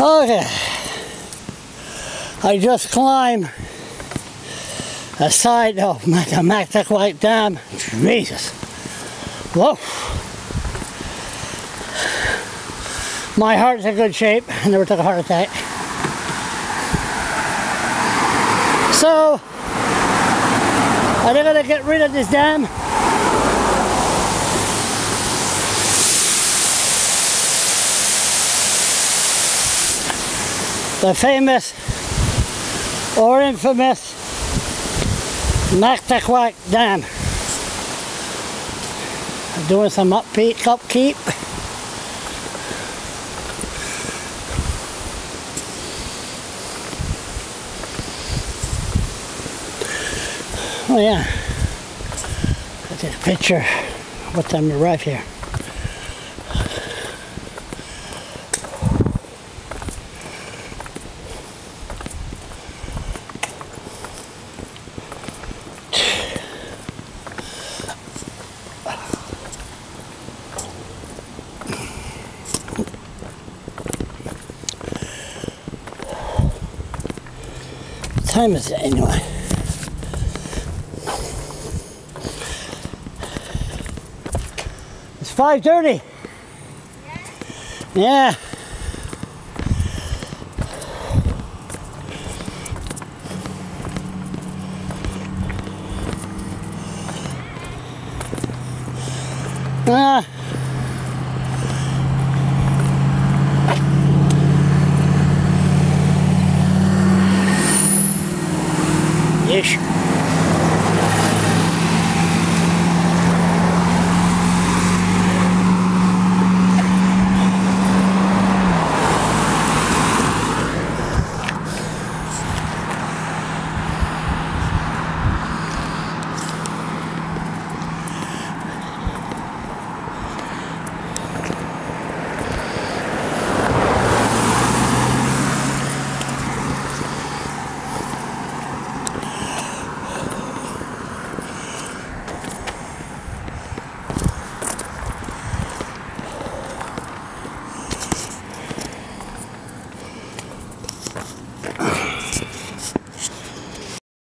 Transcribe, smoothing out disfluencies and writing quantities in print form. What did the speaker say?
Okay, I just climbed a side of the Mactaquac Dam. Jesus. Whoa. My heart's in good shape. I never took a heart attack. So, are they going to get rid of this dam? The famous or infamous Mactaquac Dam. Doing some upkeep. Oh yeah, I'll take a picture what time we arrive here. What time is it anyway? It's 5:30. Yeah. Yeah.